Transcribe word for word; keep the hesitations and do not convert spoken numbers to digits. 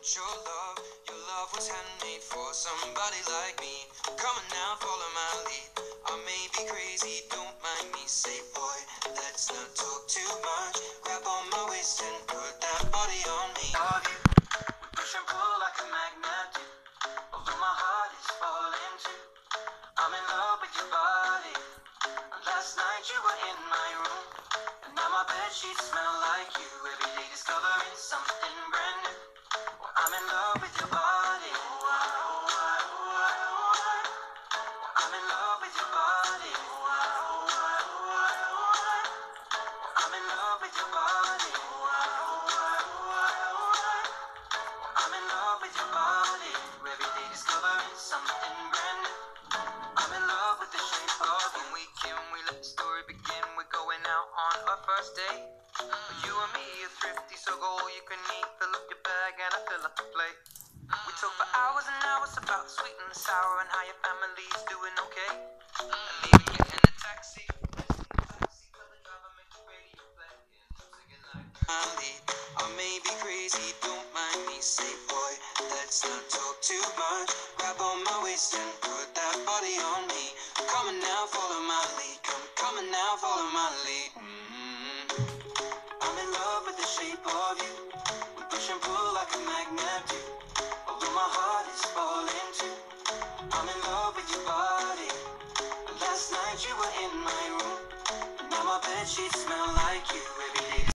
want your love. Your love was handmade for somebody like me. Come on now, follow my lead. I may be crazy, don't mind me. Say, boy, let's not talk too much. Grab on my waist and put that body on me. Love you, we push and pull like a magnet do. Although my heart is falling too. I'm in love with your body. Last night you were in my room, and now my bedsheets smell like you. Every day discovering something brand new. Well, I'm in love with your body. Oh, I, oh, I, oh, I, oh, I. Well, I'm in love with your body. Oh, I, oh, I, oh, I, oh, I. Well, I'm in love with your body. Oh, I, oh, I, oh, I, oh, I. Well, I'm in love with your body. Every day discovering something brand new. I'm in love with the shape of when we can, we let the story begin. We're going out on our first date. You and me are thrifty, so go all you can eat. Fill up your bag and I fill up the plate. We talk for hours and hours about the sweet and the sour and how your family's doing okay. And even getting a taxi. Taxi, tell the driver make the radio play. Singing like Andy, I may be crazy, don't mind me. Say, boy, let's not talk too much. Grab on my waist and put that body on me. Come on now, follow my lead. Come, come on now, follow my lead. Mm-hmm. I'm in love with the shape of you. We push and pull like a magnet do. Although my heart is falling too. I'm in love with your body. Last night you were in my room, and now my bedsheets smell